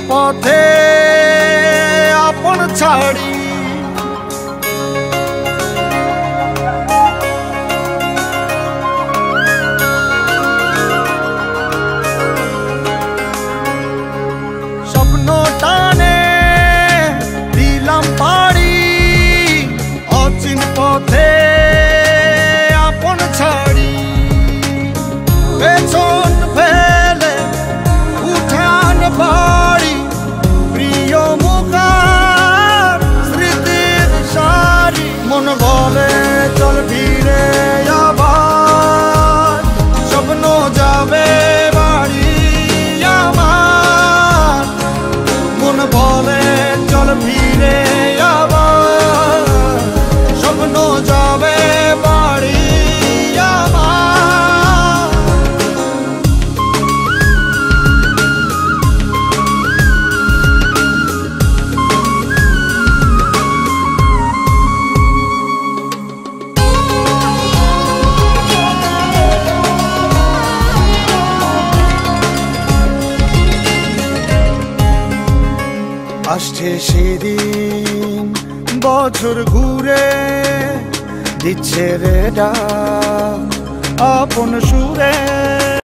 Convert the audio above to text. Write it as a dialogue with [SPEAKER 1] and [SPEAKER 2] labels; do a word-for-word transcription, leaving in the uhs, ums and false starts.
[SPEAKER 1] পথে আপন ছাড়ি স্বপ্ন টানে দিলাম পাড়ি অচিন পথে আপন ছাড়ি পেছন ফেলে উঠান বাড়ি প্রিয় মুখার স্মৃতির সারি মন বলে চল ফিরে আবার স্বপ্ন যাবে বাড়ি আমার মন বলে চল ফিরে আবার স্বপ্ন যাবে বাড়ি আমার আসছে সেদিন বছর ঘুরে দিচ্ছে রে ডাক আপন সুরে।